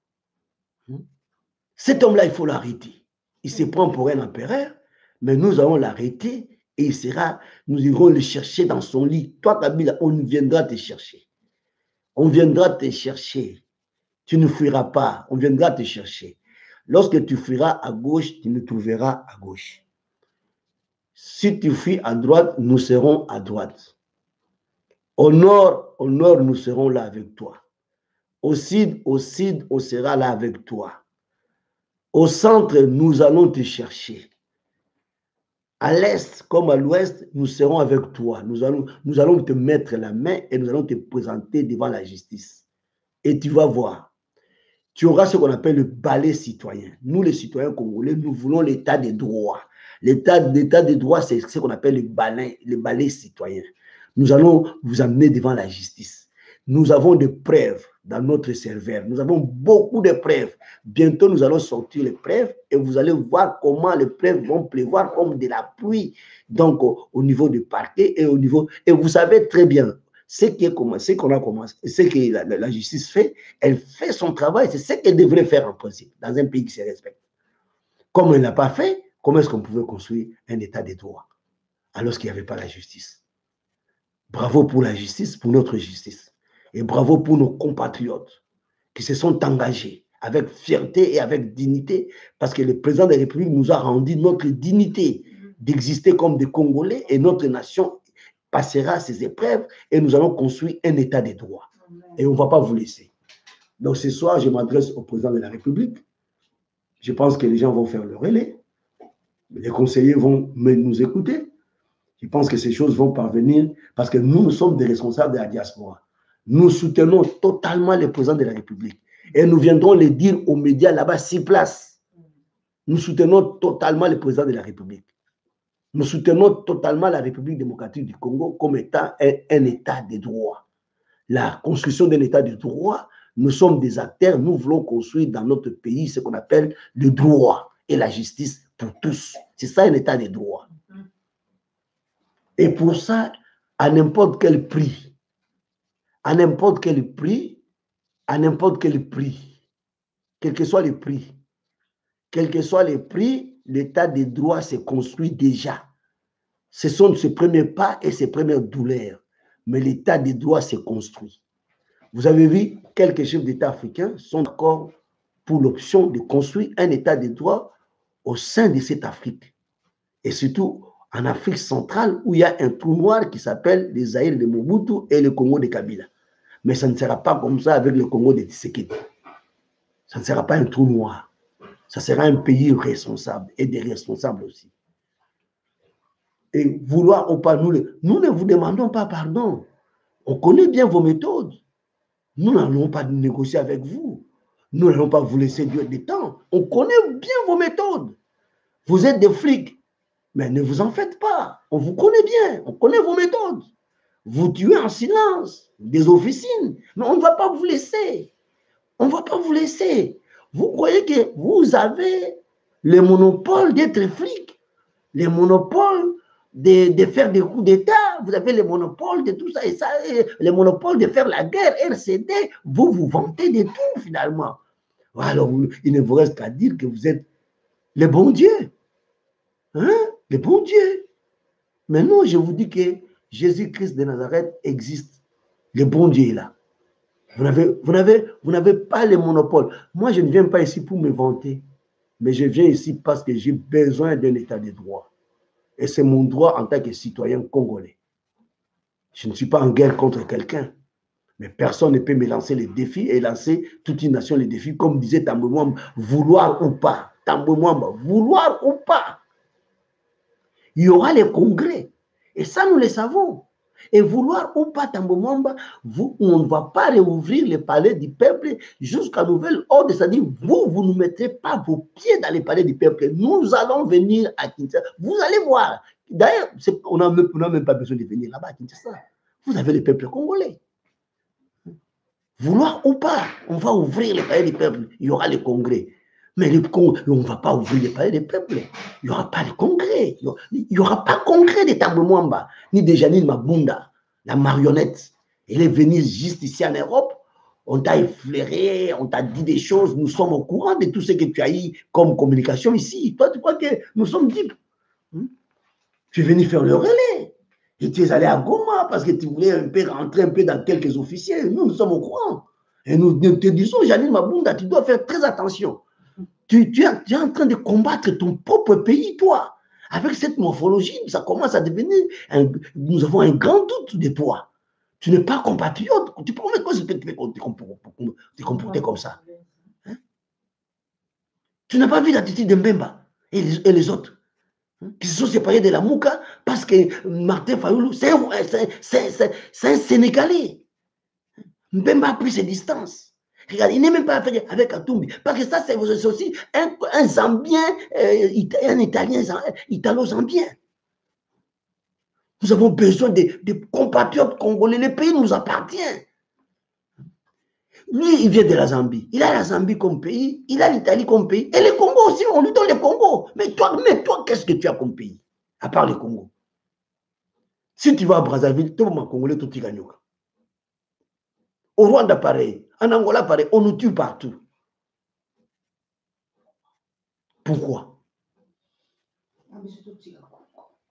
Cet homme-là, il faut l'arrêter. Il se prend pour un empereur, mais nous allons l'arrêter et nous irons le chercher dans son lit. Toi, Kabila, on viendra te chercher. On viendra te chercher. Tu ne fuiras pas. On viendra te chercher. Lorsque tu fuiras à gauche, tu nous trouveras à gauche. Si tu fuis à droite, nous serons à droite. Au nord, nous serons là avec toi. Au sud, on sera là avec toi. Au centre, nous allons te chercher. À l'est comme à l'ouest, nous serons avec toi. Nous allons te mettre la main et nous allons te présenter devant la justice. Et tu vas voir. Tu auras ce qu'on appelle le balai citoyen. Nous, les citoyens congolais, nous voulons l'état des droits. L'état des droits, c'est ce qu'on appelle le balai citoyen. Nous allons vous amener devant la justice. Nous avons des preuves dans notre serveur. Nous avons beaucoup de preuves. Bientôt, nous allons sortir les preuves et vous allez voir comment les preuves vont pleuvoir comme de la pluie. Donc, au niveau du parquet et au niveau... Et vous savez très bien, ce qu'on a commencé, ce que la justice fait, elle fait son travail. C'est ce qu'elle devrait faire en principe, dans un pays qui se respecte. Comme elle ne l'a pas fait, comment est-ce qu'on pouvait construire un état de droit alors qu'il n'y avait pas la justice? Bravo pour la justice, pour notre justice. Et bravo pour nos compatriotes qui se sont engagés avec fierté et avec dignité, parce que le président de la République nous a rendu notre dignité d'exister comme des Congolais, et notre nation passera ces épreuves et nous allons construire un état de droit. Et on ne va pas vous laisser. Donc ce soir, je m'adresse au président de la République. Je pense que les gens vont faire le relais. Les conseillers vont nous écouter. Je pense que ces choses vont parvenir parce que nous sommes des responsables de la diaspora. Nous soutenons totalement le président de la République. Et nous viendrons le dire aux médias là-bas, sur place. Nous soutenons totalement le président de la République. Nous soutenons totalement la République démocratique du Congo comme étant un état de droit. La construction d'un état de droit, nous sommes des acteurs, nous voulons construire dans notre pays ce qu'on appelle le droit et la justice pour tous. C'est ça un état de droit. Et pour ça, à n'importe quel prix, à n'importe quel prix, à n'importe quel prix, quel que soit le prix, quel que soit le prix, l'état de droit se construit déjà. Ce sont ses premiers pas et ses premières douleurs. Mais l'état de droit se construit. Vous avez vu, quelques chefs d'État africains sont d'accord pour l'option de construire un état de droit au sein de cette Afrique. Et surtout en Afrique centrale, où il y a un trou noir qui s'appelle le Zaïre de Mobutu et le Congo de Kabila. Mais ça ne sera pas comme ça avec le Congo de Tshisekedi. Ça ne sera pas un trou noir. Ça sera un pays responsable et des responsables aussi. Et vouloir ou pas, nous ne vous demandons pas pardon. On connaît bien vos méthodes. Nous n'allons pas négocier avec vous. Nous n'allons pas vous laisser du temps. On connaît bien vos méthodes. Vous êtes des flics. Mais ne vous en faites pas. On vous connaît bien. On connaît vos méthodes. Vous tuez en silence des officines. Mais on ne va pas vous laisser. On ne va pas vous laisser. Vous croyez que vous avez le monopole d'être flic, le monopole de faire des coups d'État, vous avez le monopole de tout ça et ça, et le monopole de faire la guerre, RCD, vous vous vantez de tout finalement. Alors, il ne vous reste qu'à dire que vous êtes le bon Dieu. Hein? Le bon Dieu. Mais non, je vous dis que Jésus-Christ de Nazareth existe. Le bon Dieu est là. Vous n'avez pas le monopole. Moi, je ne viens pas ici pour me vanter, mais je viens ici parce que j'ai besoin d'un état de droit. Et c'est mon droit en tant que citoyen congolais. Je ne suis pas en guerre contre quelqu'un, mais personne ne peut me lancer les défis et lancer toute une nation les défis, comme disait Tambwe Mwamba, vouloir ou pas. Tambwe Mwamba, vouloir ou pas. Il y aura les congrès. Et ça, nous le savons. Et vouloir ou pas, Tambwe Mwamba, on ne va pas réouvrir les palais du peuple jusqu'à nouvel ordre. C'est-à-dire, vous ne mettrez pas vos pieds dans les palais du peuple. Nous allons venir à Kinshasa. Vous allez voir. D'ailleurs, on n'a même pas besoin de venir là-bas à Kinshasa. Vous avez le peuple congolais. Vouloir ou pas, on va ouvrir les palais du peuple. Il y aura les congrès. Mais on ne va pas ouvrir les palais du peuple. Il n'y aura pas de congrès. Il n'y aura pas de congrès de Tambwe Mwamba, ni de Janine Mabunda, la marionnette. Elle est venue juste ici en Europe. On t'a effleuré, on t'a dit des choses. Nous sommes au courant de tout ce que tu as eu comme communication ici. Toi, tu crois que nous sommes libres? Tu es venu faire le relais. Et tu es allé à Goma parce que tu voulais un peu rentrer un peu dans quelques officiers. Nous sommes au courant. Et nous te disons, Janine Mabunda, tu dois faire très attention. Tu es en train de combattre ton propre pays, toi. Avec cette morphologie, ça commence à devenir... nous avons un grand doute de toi. Tu n'es pas compatriote. Tu promets quoi si tu peux te comporter comme ça? Hein? Tu n'as pas vu l'attitude de Mbemba et les autres qui se sont séparés de la Mouka parce que Martin Fayoulou, c'est un Sénégalais. Mbemba a pris ses distances. Regarde, il n'est même pas avec Atumbi. Parce que ça, c'est aussi un Zambien, un Italien, italo-zambien. Nous avons besoin de compatriotes congolais. Le pays nous appartient. Lui, il vient de la Zambie. Il a la Zambie comme pays. Il a l'Italie comme pays. Et le Congo aussi, on lui donne le Congo. Mais toi, qu'est-ce que tu as comme pays? À part le Congo. Si tu vas à Brazzaville, tout le monde congolais, tout est gagné. Au Rwanda, pareil. En Angola, pareil. On nous tue partout. Pourquoi?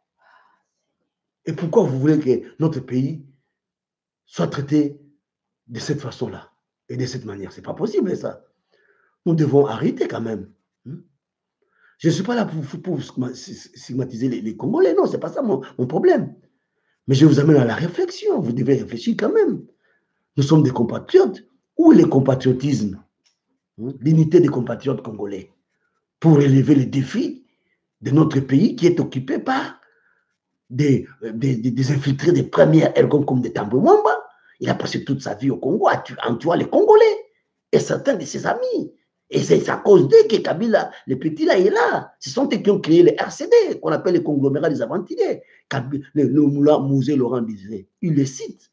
Et pourquoi vous voulez que notre pays soit traité de cette façon-là et de cette manière. Ce n'est pas possible, ça. Nous devons arrêter quand même. Je ne suis pas là pour stigmatiser les Congolais. Non, ce n'est pas ça mon problème. Mais je vous amène à la réflexion. Vous devez réfléchir quand même. Nous sommes des compatriotes. Où est le compatriotisme? L'unité des compatriotes congolais pour relever les défis de notre pays qui est occupé par des infiltrés de première ère comme des Tambwe Mwamba. Il a passé toute sa vie au Congo en tuant les Congolais et certains de ses amis. Et c'est à cause d'eux que Kabila, le petit là, est là. Ce sont eux qui ont créé les RCD, qu'on appelle les conglomérats des aventuriers. Le Moula Mouzé Laurent disait, il les cite.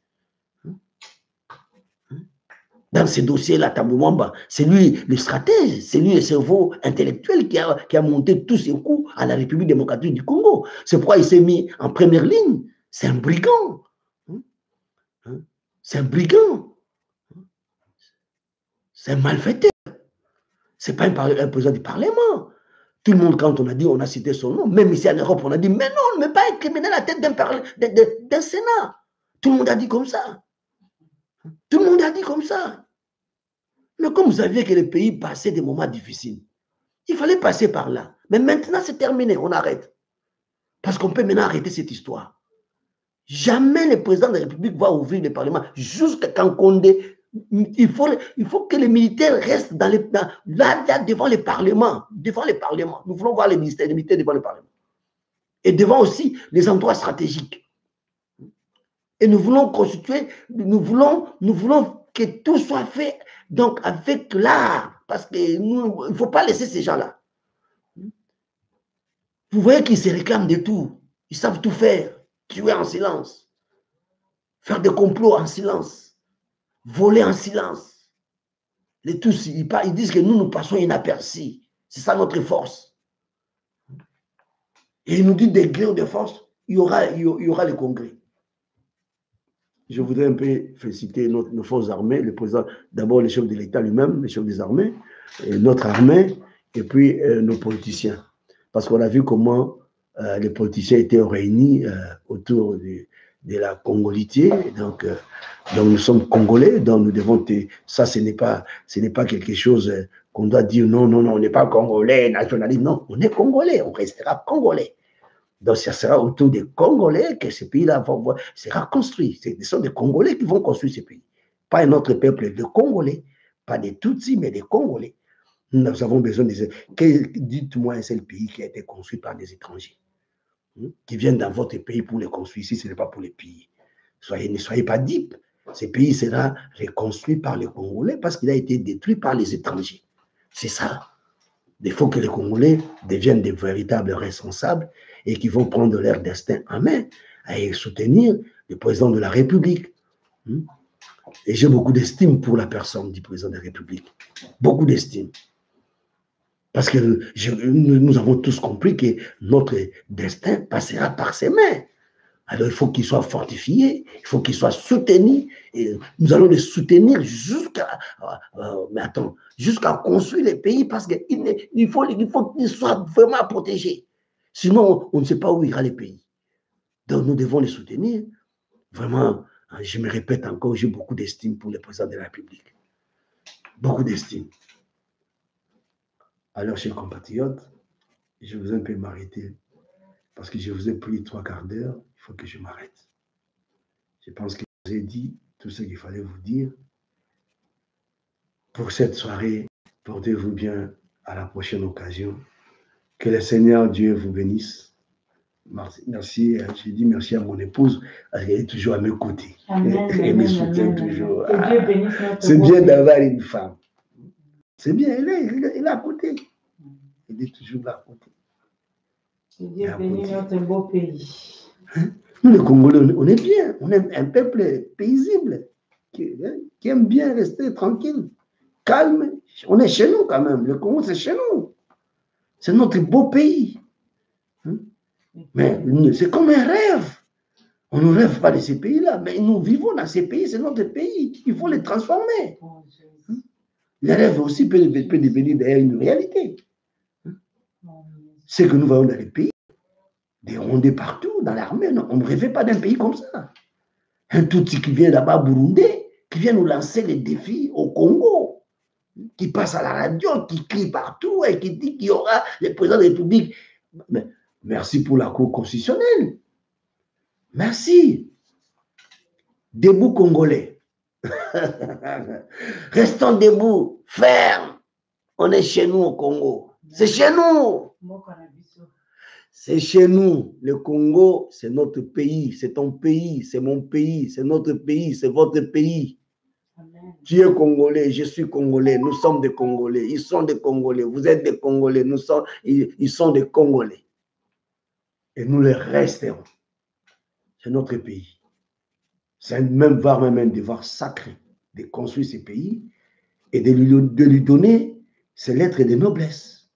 Dans ces dossiers-là, Tambwe Mwamba, c'est lui le stratège, c'est lui le cerveau intellectuel qui a monté tous ses coups à la République démocratique du Congo. C'est pourquoi il s'est mis en première ligne. C'est un brigand. C'est un brigand. C'est un malfaiteur. Ce n'est pas un président du Parlement. Tout le monde, quand on a cité son nom, même ici en Europe, on a dit, mais non, on ne met pas un criminel à la tête d'un Sénat. Tout le monde a dit comme ça. Tout le monde a dit comme ça. Mais comme vous saviez que le pays passait des moments difficiles, il fallait passer par là. Mais maintenant, c'est terminé, on arrête. Parce qu'on peut maintenant arrêter cette histoire. Jamais le président de la République va ouvrir le Parlement jusqu'à quand Condé. Il faut que les militaires restent là, devant le Parlement. Devant le Parlement. Nous voulons voir les militaires devant le Parlement. Et devant aussi les endroits stratégiques. Et nous voulons constituer, nous voulons que tout soit fait donc avec l'art. Parce qu'il ne faut pas laisser ces gens-là. Vous voyez qu'ils se réclament de tout. Ils savent tout faire. Tuer en silence. Faire des complots en silence. Voler en silence. Les tous, ils disent que nous passons inaperçus. C'est ça notre force. Et ils nous disent des gré de force, il y aura le congrès. Je voudrais un peu féliciter nos forces armées, le président, d'abord le chef de l'État lui-même, le chef des armées, et notre armée, et puis nos politiciens. Parce qu'on a vu comment les politiciens étaient réunis autour de la congolité. Donc nous sommes congolais, donc nous devons. Ça, ce n'est pas quelque chose qu'on doit dire non, on n'est pas congolais, nationaliste. Non, on est congolais, on restera congolais. Donc, ça sera autour des Congolais que ce pays-là sera construit. Ce sont des Congolais qui vont construire ce pays. Pas un autre peuple, de Congolais. Pas des Tutsis, mais des Congolais. Nous avons besoin de... Dites-moi un seul pays qui a été construit par des étrangers. Qui viennent dans votre pays pour les construire. Ici, ce n'est pas pour les pays. Ne soyez pas dupes. Ce pays sera reconstruit par les Congolais parce qu'il a été détruit par les étrangers. C'est ça. Il faut que les Congolais deviennent des véritables responsables et qui vont prendre leur destin en main et soutenir le président de la République. Et j'ai beaucoup d'estime pour la personne du président de la République. Beaucoup d'estime. Parce que nous avons tous compris que notre destin passera par ses mains. Alors il faut qu'il soit fortifié, il faut qu'il soit soutenu. Et nous allons le soutenir jusqu'à construire les pays parce qu'il faut qu'il soit vraiment protégé. Sinon, on ne sait pas où ira les pays. Donc nous devons les soutenir. Vraiment, je me répète encore, j'ai beaucoup d'estime pour le président de la République. Beaucoup d'estime. Alors, chers compatriotes, je vous ai un peu m'arrêter parce que je vous ai pris 3 quarts d'heure, il faut que je m'arrête. Je pense que je vous ai dit tout ce qu'il fallait vous dire. Pour cette soirée, portez-vous bien à la prochaine occasion. Que le Seigneur Dieu vous bénisse. Merci, j'ai dit merci à mon épouse, elle est toujours à mes côtés. Elle me soutient toujours. C'est bien d'avoir une femme. C'est bien, elle est à côté. Elle est toujours là à côté. Dieu bénit notre beau pays. Nous, les Congolais, on est bien. On est un peuple paisible qui aime bien rester tranquille, calme. On est chez nous quand même. Le Congo, c'est chez nous. C'est notre beau pays. Mais c'est comme un rêve. On ne rêve pas de ces pays-là, mais nous vivons dans ces pays, c'est notre pays. Il faut les transformer. Les rêves aussi peuvent devenir d'ailleurs une réalité. C'est que nous voyons dans les pays, des rondés partout, dans l'armée. On ne rêvait pas d'un pays comme ça. Un Tutsi qui vient là-bas, Burundi, qui vient nous lancer les défis au Congo, qui passe à la radio, qui crie partout et qui dit qu'il y aura les présidents de la République. Mais merci pour la Cour constitutionnelle. Merci. Debout Congolais. Restons debout, fermes. On est chez nous au Congo. C'est chez nous. C'est chez nous. Le Congo, c'est notre pays. C'est ton pays. C'est mon pays. C'est notre pays. C'est votre pays. Amen. Tu es Congolais. Je suis Congolais. Nous sommes des Congolais. Ils sont des Congolais. Vous êtes des Congolais. Ils sont des Congolais. Et nous les resterons. C'est notre pays. C'est même un devoir sacré de construire ce pays et de lui donner ses lettres de noblesse.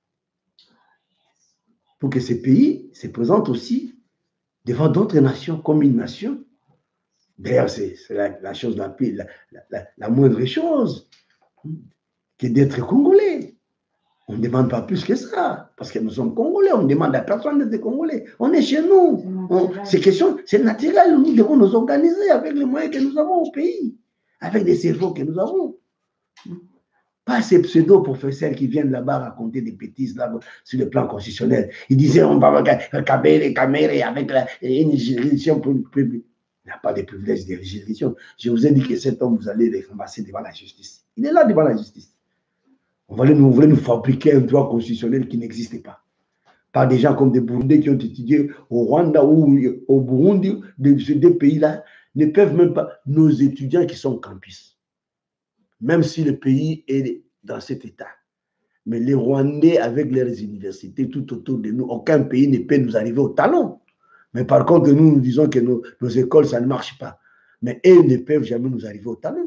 Pour que ce pays se présente aussi devant d'autres nations comme une nation. D'ailleurs, c'est la chose la moindre chose que d'être Congolais. On ne demande pas plus que ça, parce que nous sommes Congolais, on ne demande à personne d'être Congolais. On est chez nous. C'est naturel, nous devons nous organiser avec les moyens que nous avons au pays, avec les cerveaux que nous avons. Pas ces pseudo-professeurs qui viennent là-bas raconter des bêtises là, sur le plan constitutionnel. Ils disaient on va recaber les caméras avec une juridiction publique. Il n'y a pas de privilège de juridiction. Je vous ai dit que cet homme, vous allez le ramasser devant la justice. Il est là devant la justice. On voulait nous fabriquer un droit constitutionnel qui n'existait pas. Par des gens comme des Burundais qui ont étudié au Rwanda ou au Burundi, ces deux pays-là, ne peuvent même pas, nos étudiants qui sont au campus, même si le pays est dans cet état. Mais les Rwandais, avec leurs universités tout autour de nous, aucun pays ne peut nous arriver au talon. Mais par contre, nous disons que nos écoles, ça ne marche pas. Mais eux ne peuvent jamais nous arriver au talon.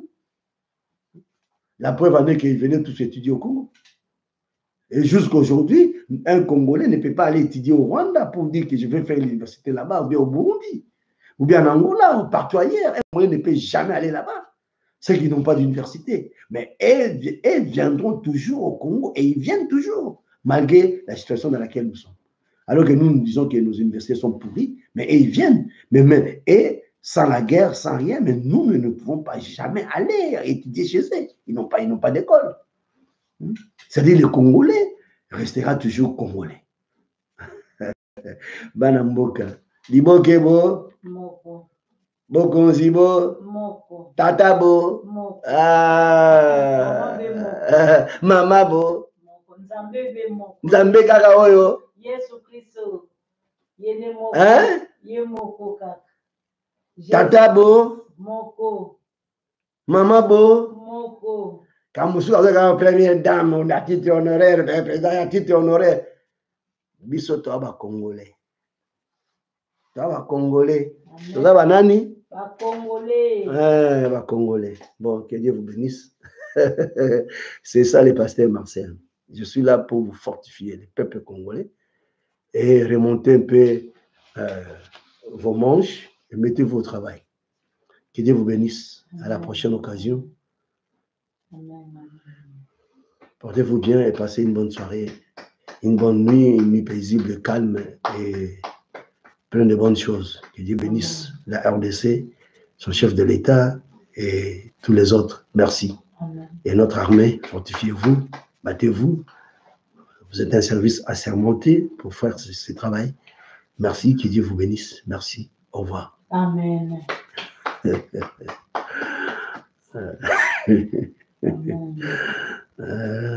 La preuve en est qu'ils venaient tous étudier au Congo. Et jusqu'aujourd'hui, un Congolais ne peut pas aller étudier au Rwanda pour dire que je vais faire l'université là-bas, ou bien au Burundi, ou bien en Angola, ou partout ailleurs. Un Congolais ne peut jamais aller là-bas. Ceux qui n'ont pas d'université. Mais elles viendront toujours au Congo, et ils viennent toujours, malgré la situation dans laquelle nous sommes. Alors que nous disons que nos universités sont pourries, mais ils viennent. Et sans la guerre, sans rien, mais nous ne pouvons pas jamais aller étudier chez eux. Ils n'ont pas d'école. C'est-à-dire le Congolais restera toujours Congolais. Banamboka. Libokebo. Moko. Bokonzibo. Moko. Tatabo. Moko. Mamabo. Moko. Nzambebe moko. Nzambe kaka oyo. Yesu Kristo. Yene moko. Ye moko kaka. Tatabo. Moko. Mamabo. Moko. Quand vous êtes la première dame, on a titre honoraire, le président a titre honoraire. Biso to aba Congolais. To aba Congolais. To aba nani? Ba Congolais. Ba Congolais. Bon, que Dieu vous bénisse. C'est ça le pasteur Marcel. Je suis là pour vous fortifier, le peuple congolais, et remonter un peu vos manches et mettez-vous au travail. Que Dieu vous bénisse. À la prochaine occasion. Portez-vous bien et passez une bonne soirée, une bonne nuit, une nuit paisible, calme et plein de bonnes choses. Que Dieu bénisse la RDC, son chef de l'État et tous les autres. Merci. Amen. Et notre armée, fortifiez-vous, battez-vous. Vous êtes un service assermenté pour faire ce travail. Merci, que Dieu vous bénisse. Merci. Au revoir. Amen. Amen.